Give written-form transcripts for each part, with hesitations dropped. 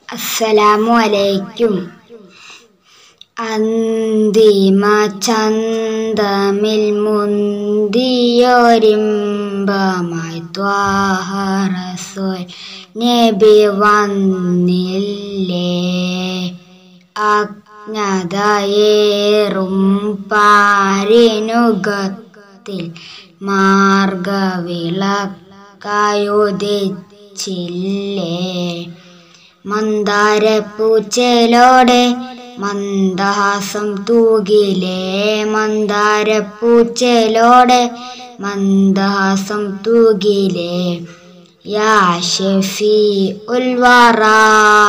അസ്സലാമു അലൈക്കും. അന്തിമ ചന്തമിൽ മുന്തിയൊരിമ്പമായി ത്വാഹ റസൂൽ നബി വന്നില്ലേ. അജ്ഞതയേറും പാരിനുകത്തിൽ മാർഗവിളക്കായുദിച്ചില്ലേ. മന്ദാരപ്പൂച്ചേലോടെ മന്ദഹാസം തൂകിലേ. മന്ദാരപ്പൂച്ചേലോടെ മന്ദഹാസം തൂകിലേ. യാ ഷഫീഉൽ വറാ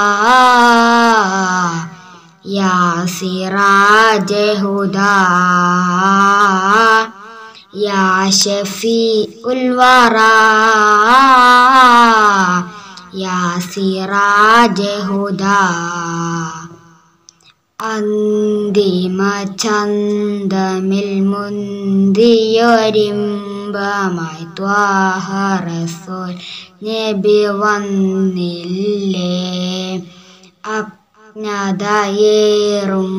യാ സിറാജെ ഹുദാ യാ ഷഫീഉൽ വറാ യാ സിറാജെ ഹുദാ. അന്തിമ ചന്തമിൽ മുന്തിയൊരിമ്പമായി ത്വാഹ റസൂൽ നബി വന്നില്ലേ. അജ്ഞതയേറും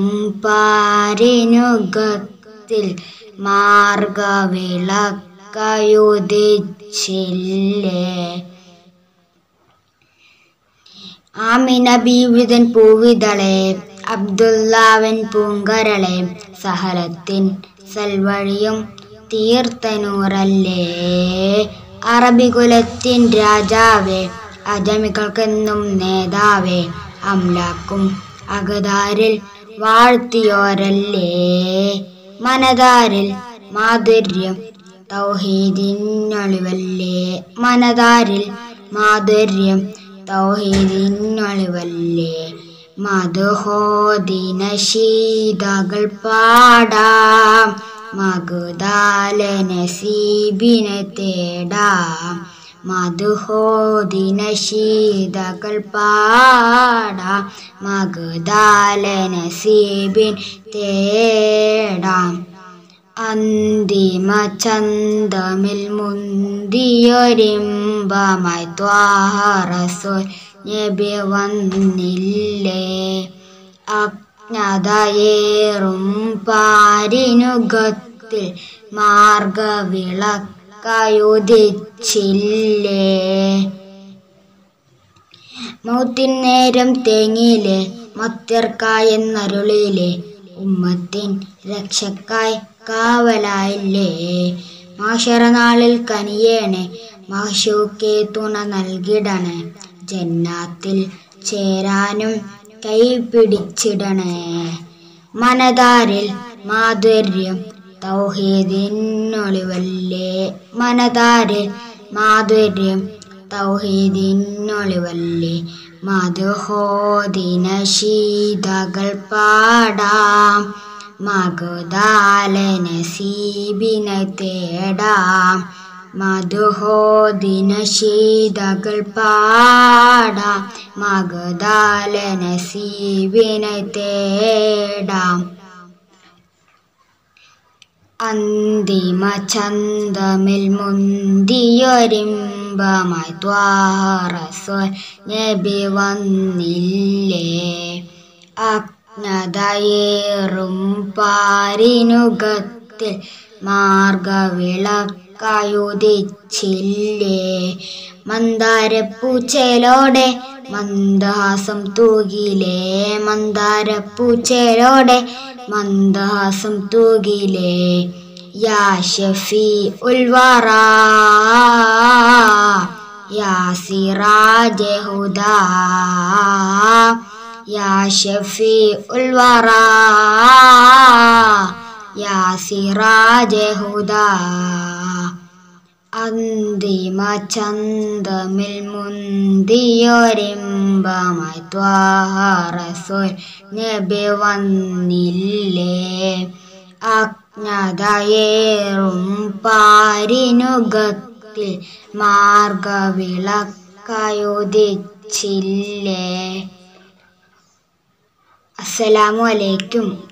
പാരിനുകത്തിൽ മാർഗവിളക്കായുദിച്ചില്ലേ. ആമിന ബീവിതൻ പൂവിതളെ അബ്ദുല്ലാവൻ പൂങ്കരളെ സഹലത്തിൻ സൽവഴിയും തീർത്തനൂറല്ലേ. അറബികുലത്തിൻ രാജാവേ അജമികൾക്കെന്നും നേതാവേ അംലാക്കും അകതാരിൽ വാഴ്ത്തിയോരല്ലേ. മനതാരിൽ മാധുര്യം തൗഹീദിനൊളിവല്ലേ. മനതാരിൽ മാധുര്യം തൗഹീദിനൊളിവല്ലേ. മദ്ഹോദിനശീതകൾ പാടാം മഗ്ദാല നസീബിനെ തേടാം. മദ്ഹോദിനശീതകൾ പാടാം മഗ്ദാല നസീബിൻ തേടാം. അന്തിമ ചന്തമിൽ മുന്തിയൊരിമ്പമായി ത്വാഹ റസൂൽ നബി വന്നില്ലേ. അജ്ഞതയേറും പാരിനുകത്തിൽ മാർഗവിളക്കായുദിച്ചില്ലേ. മൗത്തിൻ നേരം തേങ്ങിയിലെ മത്യർക്കായെന്നരുളിയിലെ ഉമ്മത്തിൻ രക്ഷക്കായി കാവലായില്ലേ. മാശറനാളിൽ കനിയേണേ മാഷൂക്കെ തുണ നൽകിടണേ. ജന്നാത്തിൽ ചേരാനും കൈപിടിച്ചിടണേ. മനതാരിൽ മാധുര്യം തൗഹീദിനൊളിവല്ലേ. മനതാരിൽ മാധുര്യം തൗഹീദിനൊളിവല്ലേ. മദ്ഹോദിനശീതകൾ പാടാം മഗ്ദാല നസീബിനെ തേടാം. മദ്ഹോദിനശീതകൾ പാടാം മഗ്ദാല നസീബിനെ തേടാം. അന്തിമ ചന്തമിൽ മുന്തിയൊരിമ്പമായി ത്വാഹ റസൂൽ നബി വന്നില്ലേ. അജ്ഞതയേറും പാരിനുകത്തിൽ മാർഗവിളക്കായുദിച്ചില്ലേ. മന്ദാരപ്പൂച്ചേലോടെ മന്ദഹാസം തൂകിലേ. മന്ദാരപ്പൂച്ചേലോടെ മന്ദഹാസം തൂകിലേ. യാ ഷഫീഉൽ വറാ യാ സിറാജെ ഹുദാ യാ ഷഫീഉൽ വറാ യാ സിറാജെ ഹുദാ. അന്തിമ ചന്തമിൽ മുന്തിയൊരിമ്പമായി ത്വാഹ റസൂൽ നബി വന്നില്ലേ. അജ്ഞതയേറും പാരിനുകത്തിൽ മാർഗവിളക്കായുദിച്ചില്ലേ. അസ്സലാമു അലൈക്കും.